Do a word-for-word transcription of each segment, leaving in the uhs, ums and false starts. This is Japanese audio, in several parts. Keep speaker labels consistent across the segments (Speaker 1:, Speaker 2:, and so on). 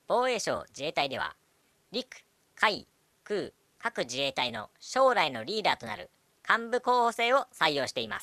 Speaker 1: 防衛省自衛隊では、陸、海、空、各自衛隊の将来のリーダーとなる幹部候補生を採用しています。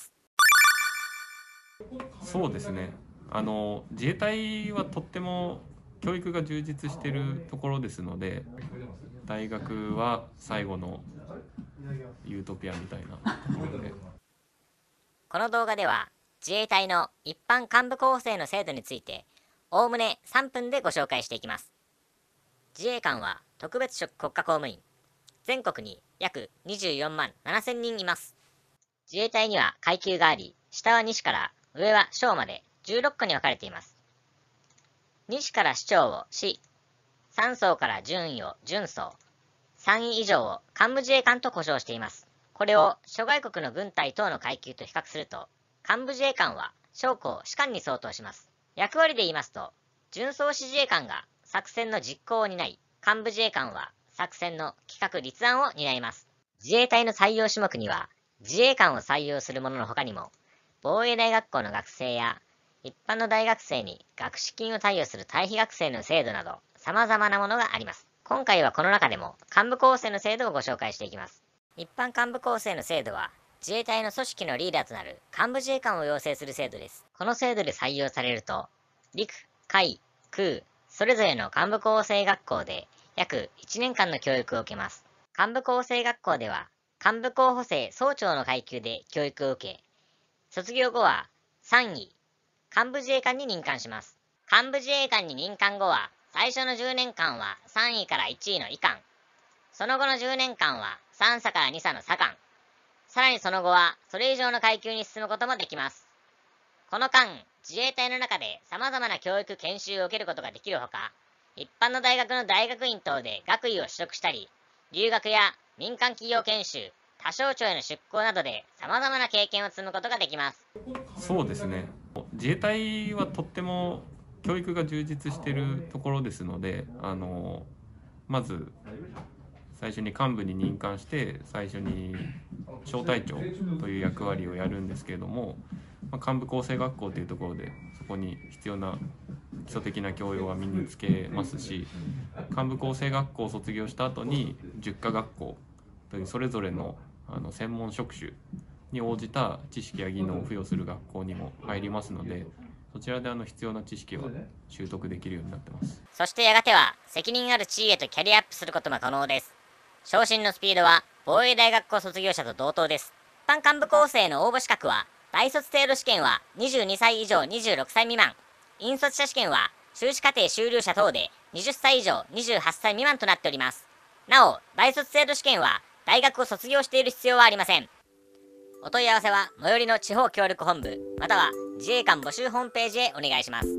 Speaker 2: そうですね。あの自衛隊はとっても教育が充実しているところですので、大学は最後のユートピアみたいなところで。
Speaker 1: この動画では自衛隊の一般幹部候補生の制度についておおむねさんぷんでご紹介していきます。自衛官は特別職国家公務員、全国に約にじゅうよんまんななせんにんいます。自衛隊には階級があり、下は西から上は省までじゅうろっこに分かれています。西から首長を士、さん層から準尉を準曹、さんい以上を幹部自衛官と呼称しています。これを諸外国の軍隊等の階級と比較すると、幹部自衛官は将校士官に相当します。役割で言いますと、準曹士自衛官が作戦の実行を担い、幹部自衛官は作戦の企画立案を担います。自衛隊の採用種目には、自衛官を採用する者の他にも、防衛大学校の学生や、一般の大学生に学資金を貸与する退避学生の制度など、様々なものがあります。今回はこの中でも幹部構成の制度をご紹介していきます。一般幹部構成の制度は、自衛隊の組織のリーダーとなる幹部自衛官を養成する制度です。この制度で採用されると、陸、海、空、それぞれの幹部構成学校で約いちねんかんの教育を受けます。幹部構成学校では、幹部候補生総長の階級で教育を受け、卒業後はさんい、幹部自衛官に任官します。幹部自衛官に任官後は、最初のじゅうねんかんはさんいからいちいの医官、その後のじゅうねんかんはさんさからにさの左官、さらにその後はそれ以上の階級に進むこともできます。この間、自衛隊の中で様々な教育研修を受けることができるほか、一般の大学の大学院等で学位を取得したり、留学や民間企業研修、他省庁への出向などで様々な経験を積むことができます。
Speaker 2: そうですね。自衛隊はとっても教育が充実しているところですので、あのまず最初に幹部に任官して最初に小隊長という役割をやるんですけれども、まあ、幹部構成学校というところでそこに必要な基礎的な教養は身につけますし、幹部構成学校を卒業した後に塾科学校というそれぞれのあの専門職種に応じた知識や技能を付与する学校にも入りますので、そちらであの必要な知識は習得できるようになってます。
Speaker 1: そしてやがては責任ある地位へとキャリアアップすることも可能です。昇進のスピードは防衛大学校卒業者と同等です。一般幹部構成の応募資格は、大卒程度試験はにじゅうにさい以上にじゅうろくさい未満、引率者試験は修士課程修了者等ではたち以上にじゅうはっさい未満となっております。なお、大卒程度試験は大学を卒業している必要はありません。お問い合わせは最寄りの地方協力本部または自衛官募集ホームページへお願いします。